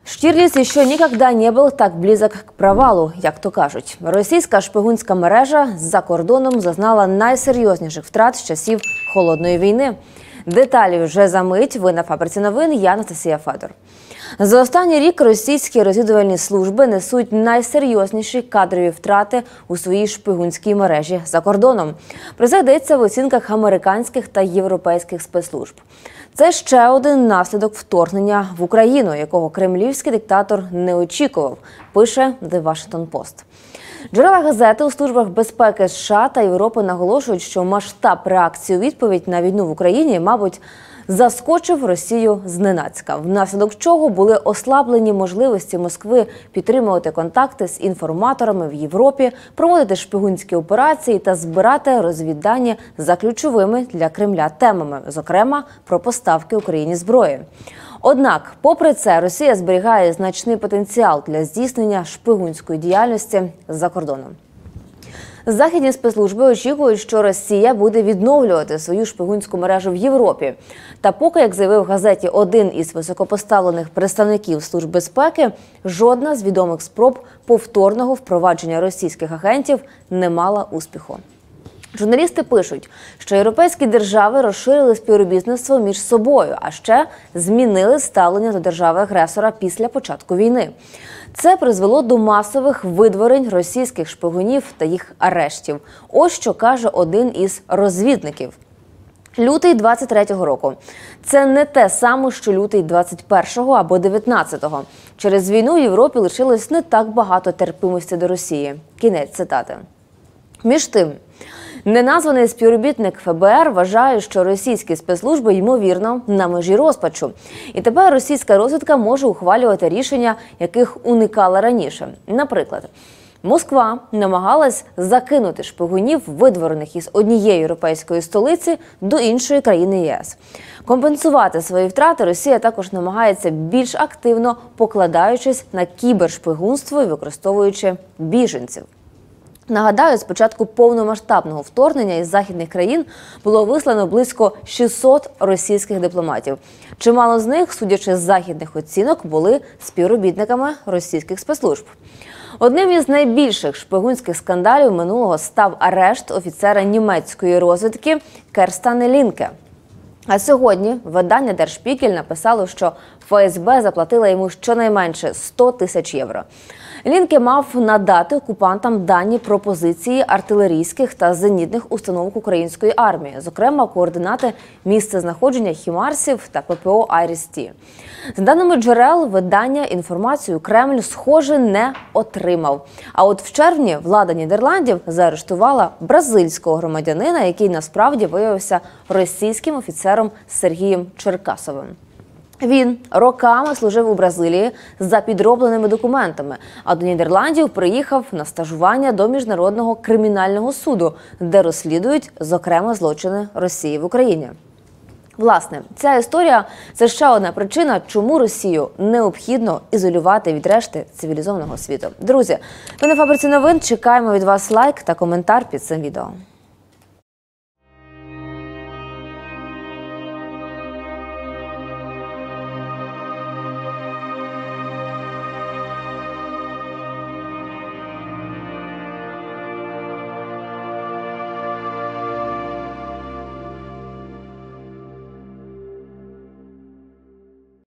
Штирлиц еще никогда не был так близок к провалу, як то кажуть. Російська шпигунська мережа за кордоном зазнала найсерйозніших втрат з часів Холодної війни. Деталі вже за мить. Ви на Фабриці новин, я Анастасія Федор. За останній рік російські розвідувальні служби несуть найсерйозніші кадрові втрати у своїй шпигунській мережі за кордоном. Про це йдеться в оцінках американських та європейських спецслужб. Це ще один наслідок вторгнення в Україну, якого кремлівський диктатор не очікував, пише The Washington Post. Джерела газети у службах безпеки США та Європи наголошують, що масштаб реакції у відповідь на війну в Україні, мабуть, заскочив Росію зненацька, внаслідок чого були ослаблені можливості Москви підтримувати контакти з інформаторами в Європі, проводити шпигунські операції та збирати розвіддані за ключовими для Кремля темами, зокрема про поставки Україні зброї. Однак, попри це, Росія зберігає значний потенціал для здійснення шпигунської діяльності за кордоном. Західні спецслужби очікують, що Росія буде відновлювати свою шпигунську мережу в Європі. Та поки, як заявив газеті один із високопоставлених представників Служб безпеки, жодна з відомих спроб повторного впровадження російських агентів не мала успіху. Журналісти пишуть, що європейські держави розширили співробітництво між собою, а ще змінили ставлення до держави-агресора після початку війни. Це призвело до масових видворень російських шпигунів та їх арештів. Ось що каже один із розвідників. Лютий 23-го року. Це не те саме, що лютий 21-го або 19-го. Через війну в Європі лишилось не так багато терпимості до Росії. Кінець цитати. Між тим, неназваний співробітник ФБР вважає, що російські спецслужби, ймовірно, на межі розпачу. І тепер російська розвідка може ухвалювати рішення, яких уникала раніше. Наприклад, Москва намагалась закинути шпигунів, видворених із однієї європейської столиці, до іншої країни ЄС. Компенсувати свої втрати Росія також намагається більш активно, покладаючись на кібершпигунство і використовуючи біженців. Нагадаю, з початку повномасштабного вторгнення із західних країн було вислано близько 600 російських дипломатів. Чимало з них, судячи з західних оцінок, були співробітниками російських спецслужб. Одним із найбільших шпигунських скандалів минулого став арешт офіцера німецької розвідки Керстена Лінке. А сьогодні видання Der Spiegel написало, що ФСБ заплатила йому щонайменше 100 тисяч євро. Лінке мав надати окупантам дані про позиції артилерійських та зенітних установок української армії, зокрема координати місцезнаходження хімарсів та ППО «Айріс-Ті». За даними джерел видання, інформацію Кремль, схоже, не отримав. А от в червні влада Нідерландів заарештувала бразильського громадянина, який насправді виявився російським офіцером Сергієм Черкасовим. Він роками служив у Бразилії за підробленими документами, а до Нідерландів приїхав на стажування до Міжнародного кримінального суду, де розслідують, зокрема, злочини Росії в Україні. Власне, ця історія – це ще одна причина, чому Росію необхідно ізолювати від решти цивілізованого світу. Друзі, ви на Фабриці новин, чекаємо від вас лайк та коментар під цим відео.